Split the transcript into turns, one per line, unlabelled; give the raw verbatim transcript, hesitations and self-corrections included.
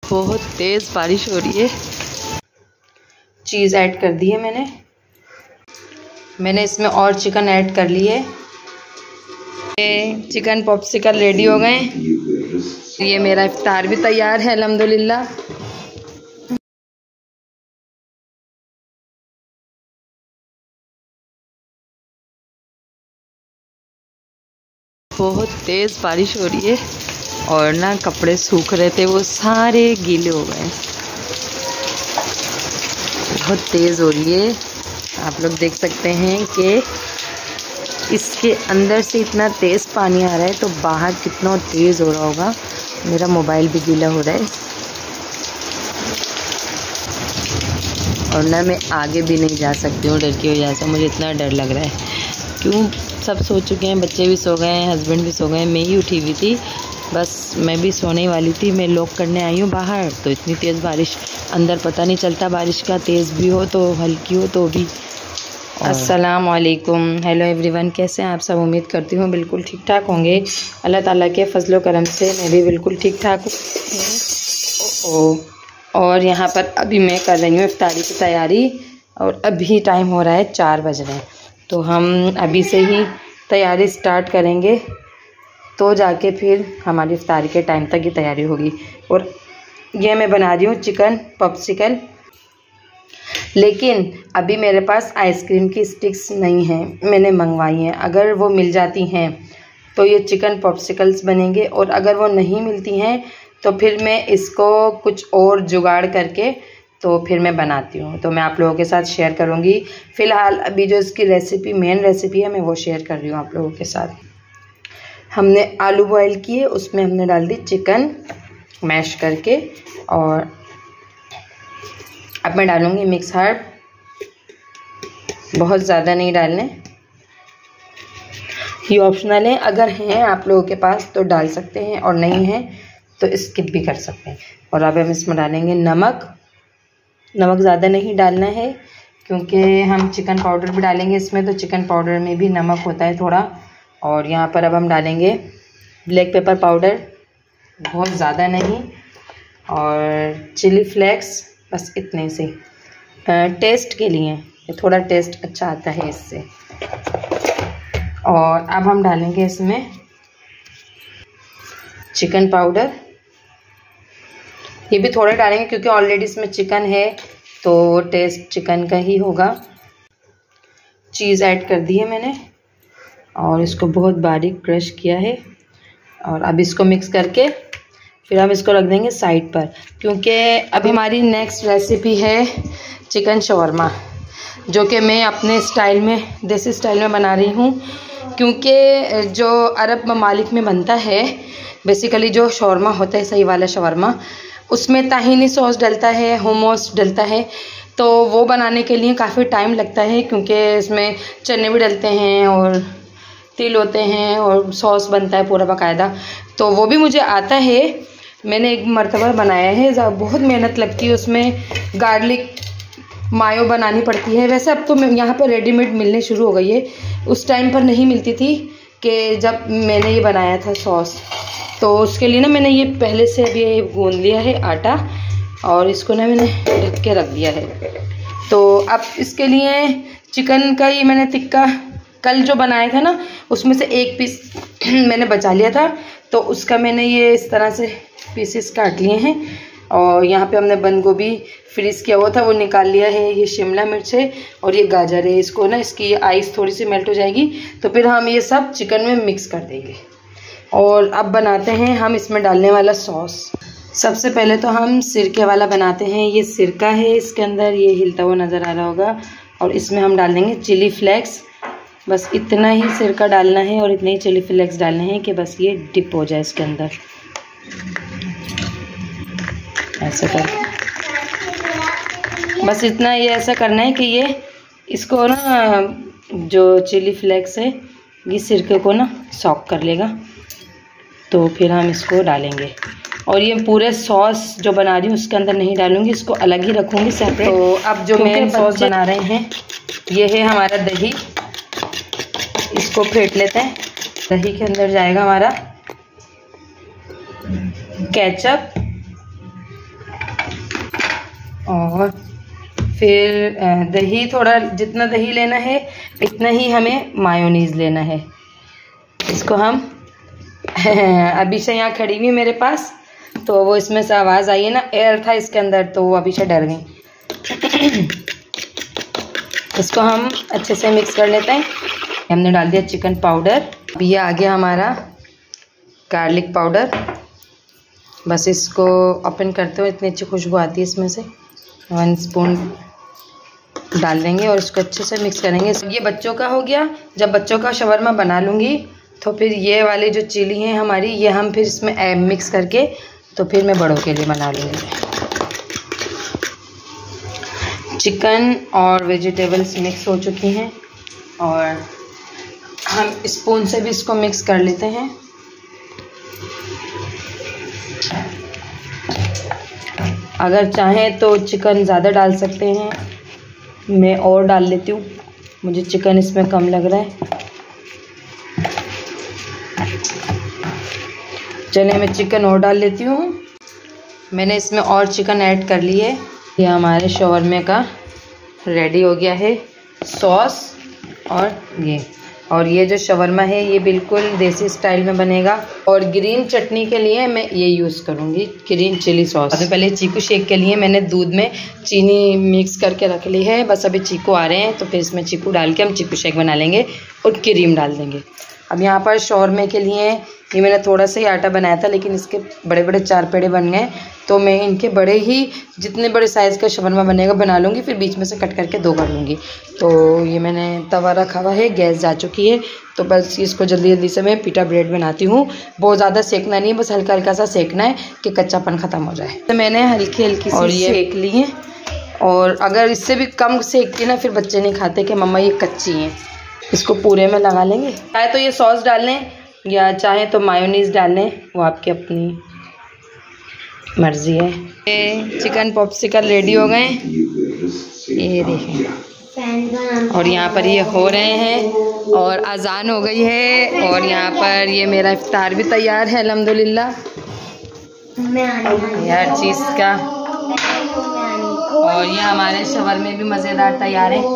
बहुत तेज़ बारिश हो रही है। चीज़ ऐड कर दी है मैंने मैंने इसमें और चिकन ऐड कर ली है। चिकन पॉप्सिकल रेडी हो गए। ये मेरा इफ्तार भी तैयार है अल्हम्दुलिल्लाह। बहुत तेज़ बारिश हो रही है और ना कपड़े सूख रहे थे वो सारे गीले हो गए। बहुत तेज़ हो रही है। आप लोग देख सकते हैं कि इसके अंदर से इतना तेज़ पानी आ रहा है तो बाहर कितना तेज़ हो रहा होगा। मेरा मोबाइल भी गीला हो रहा है और ना मैं आगे भी नहीं जा सकती हूँ डर की वजह से। मुझे इतना डर लग रहा है। क्यों सब सो चुके हैं, बच्चे भी सो गए हैं, हस्बैंड भी सो गए हैं, मैं ही उठी हुई थी। बस मैं भी सोने वाली थी। मैं लॉक करने आई हूँ बाहर तो इतनी तेज़ बारिश, अंदर पता नहीं चलता बारिश का, तेज़ भी हो तो हल्की हो तो भी। अस्सलाम वालेकुम, हेलो एवरीवन, कैसे हैं आप सब? उम्मीद करती हूँ बिल्कुल ठीक ठाक होंगे। अल्लाह ताला के फजलो करम से मैं भी बिल्कुल ठीक ठाक हूँ। और यहाँ पर अभी मैं कर रही हूँ इफ्तारी की तैयारी और अभी टाइम हो रहा है चार बज रहे हैं। तो हम अभी से ही तैयारी स्टार्ट करेंगे तो जाके फिर हमारी इफ्तारी के टाइम तक ये तैयारी होगी। और ये मैं बना रही हूँ चिकन पॉप्सिकल, लेकिन अभी मेरे पास आइसक्रीम की स्टिक्स नहीं हैं, मैंने मंगवाई हैं। अगर वो मिल जाती हैं तो ये चिकन पॉप्सिकल्स बनेंगे और अगर वो नहीं मिलती हैं तो फिर मैं इसको कुछ और जुगाड़ करके तो फिर मैं बनाती हूँ, तो मैं आप लोगों के साथ शेयर करूँगी। फ़िलहाल अभी जो इसकी रेसिपी मेन रेसिपी है मैं वो शेयर कर रही हूँ आप लोगों के साथ। हमने आलू बॉयल किए, उसमें हमने डाल दी चिकन मैश करके और अब मैं डालूँगी मिक्स हर्ब। बहुत ज़्यादा नहीं डालने, ये ऑप्शनल है। अगर हैं आप लोगों के पास तो डाल सकते हैं और नहीं है तो स्किप भी कर सकते हैं। और अब हम इसमें डालेंगे नमक। नमक ज़्यादा नहीं डालना है क्योंकि हम चिकन पाउडर भी डालेंगे इसमें, तो चिकन पाउडर में भी नमक होता है थोड़ा। और यहाँ पर अब हम डालेंगे ब्लैक पेपर पाउडर, बहुत ज़्यादा नहीं, और चिली फ्लेक्स, बस इतने से टेस्ट के लिए, थोड़ा टेस्ट अच्छा आता है इससे। और अब हम डालेंगे इसमें चिकन पाउडर, ये भी थोड़ा डालेंगे क्योंकि ऑलरेडी इसमें चिकन है तो टेस्ट चिकन का ही होगा। चीज़ ऐड कर दी है मैंने और इसको बहुत बारीक क्रश किया है। और अब इसको मिक्स करके फिर हम इसको रख देंगे साइड पर, क्योंकि अब हमारी नेक्स्ट रेसिपी है चिकन शवरमा, जो कि मैं अपने स्टाइल में, देसी स्टाइल में बना रही हूँ। क्योंकि जो अरब ममालिक में बनता है बेसिकली जो शवरमा होता है, सही वाला शवरमा, उसमें ताहीनी सॉस डलता है, हुमस डलता है, तो वो बनाने के लिए काफ़ी टाइम लगता है क्योंकि इसमें चने भी डलते हैं और तिल होते हैं और सॉस बनता है पूरा बाकायदा। तो वो भी मुझे आता है, मैंने एक मरतबा बनाया है। बहुत मेहनत लगती है उसमें, गार्लिक मायो बनानी पड़ती है। वैसे अब तो यहाँ पर रेडीमेड मिलने शुरू हो गई है, उस टाइम पर नहीं मिलती थी कि जब मैंने ये बनाया था सॉस। तो उसके लिए ना मैंने ये पहले से अभी ये गूंद लिया है आटा और इसको ना मैंने ढक के रख दिया है। तो अब इसके लिए चिकन का ये मैंने टिक्का कल जो बनाया था ना, उसमें से एक पीस मैंने बचा लिया था, तो उसका मैंने ये इस तरह से पीसेस काट लिए हैं। और यहाँ पे हमने बंद गोभी फ्रीज़ किया हुआ था वो निकाल लिया है। ये शिमला मिर्च है और ये गाजर है। इसको ना इसकी आइस थोड़ी सी मेल्ट हो जाएगी तो फिर हम ये सब चिकन में मिक्स कर देंगे। और अब बनाते हैं हम इसमें डालने वाला सॉस। सबसे पहले तो हम सिरके वाला बनाते हैं। ये सिरका है इसके अंदर, ये हिलता हुआ नज़र आ रहा होगा। और इसमें हम डाल देंगे चिली फ्लेक्स, बस इतना ही सिरका डालना है और इतने ही चिली फ्लेक्स डालने हैं कि बस ये डिप हो जाए इसके अंदर, ऐसा कर, बस इतना ये ऐसा करना है कि ये इसको ना जो चिली फ्लेक्स है ये सिरके को ना सॉक कर लेगा। तो फिर हम इसको डालेंगे और ये पूरे सॉस जो बना रही हूँ उसके अंदर नहीं डालूंगी, इसको अलग ही रखूँगी सेपरेट। तो अब जो मेन सॉस बना रहे हैं ये है हमारा दही, इसको फेंट लेते हैं। दही के अंदर जाएगा हमारा केचप, और फिर दही, थोड़ा जितना दही लेना है इतना ही हमें मायोनीज़ लेना है। इसको हम अभी से यहाँ खड़ी हुई मेरे पास, तो वो इसमें से आवाज़ आई है ना, एयर था इसके अंदर, तो वो अभी से डर गई। इसको हम अच्छे से मिक्स कर लेते हैं। हमने डाल दिया चिकन पाउडर। अभी ये आ गया हमारा गार्लिक पाउडर। बस इसको ओपन करते हुए इतनी अच्छी खुशबू आती है इसमें से। वन स्पून डाल देंगे और इसको अच्छे से मिक्स करेंगे। ये बच्चों का हो गया। जब बच्चों का शवरमा बना लूँगी तो फिर ये वाली जो चिली है हमारी, ये हम फिर इसमें मिक्स करके तो फिर मैं बड़ों के लिए बना लूँगी। चिकन और वेजिटेबल्स मिक्स हो चुकी हैं और हम स्पून से भी इसको मिक्स कर लेते हैं। अगर चाहें तो चिकन ज़्यादा डाल सकते हैं, मैं और डाल लेती हूँ, मुझे चिकन इसमें कम लग रहा है। चलिए मैं चिकन और डाल लेती हूँ। मैंने इसमें और चिकन ऐड कर ली है। ये हमारे शवरमे का रेडी हो गया है सॉस। और ये और ये जो शवरमा है ये बिल्कुल देसी स्टाइल में बनेगा। और ग्रीन चटनी के लिए मैं ये यूज़ करूँगी, ग्रीन चिली सॉस। सबसे पहले चीकू शेक के लिए मैंने दूध में चीनी मिक्स करके रख ली है। बस अभी चीकू आ रहे हैं तो फिर इसमें चीकू डाल के हम चीकू शेक बना लेंगे और क्रीम डाल देंगे। अब यहाँ पर शौरमे के लिए ये मैंने थोड़ा सा ही आटा बनाया था, लेकिन इसके बड़े बड़े चार पेड़े बन गए, तो मैं इनके बड़े ही जितने बड़े साइज़ का शवरमा बनेगा बना लूँगी, फिर बीच में से कट करके दो कर लूँगी। तो ये मैंने तवा रखा हुआ है, गैस जा चुकी है, तो बस इसको जल्दी जल्दी से मैं पीटा ब्रेड बनाती हूँ। बहुत ज़्यादा सेकना नहीं है, बस हल्का हल्का सा सेकना है कि कच्चापन ख़त्म हो जाए। तो मैंने हल्की हल्की सी और ये सेक ली है। और अगर इससे भी कम सेकती ना फिर बच्चे नहीं खाते कि मम्मा ये कच्ची हैं। इसको पूरे में लगा लेंगे। चाहे तो ये सॉस डाल लें या चाहे तो मायोनीज़ डाल लें, वो आपकी अपनी मर्ज़ी है। ये चिकन पॉप्सिकल रेडी हो गए, ये देखें। और यहाँ पर ये हो रहे हैं और अजान हो गई है और यहाँ पर ये मेरा इफ्तार भी तैयार है अल्हम्दुलिल्लाह। हर चीज़ का। और ये हमारे शवरमे भी मज़ेदार तैयार है।